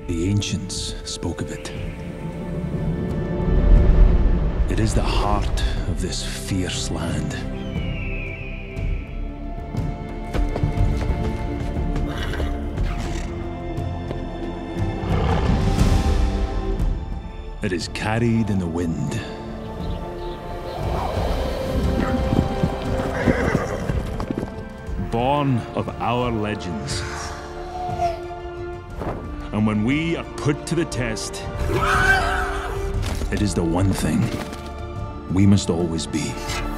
The ancients spoke of it. It is the heart of this fierce land. It is carried in the wind. Born of our legends. And when we are put to the test, it is the one thing we must always be.